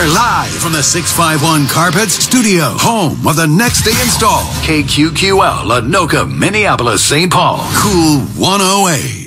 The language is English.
We're live from the 651 Carpets Studio, home of the next day install. KQQL, Anoka, Minneapolis, St. Paul. Kool 108.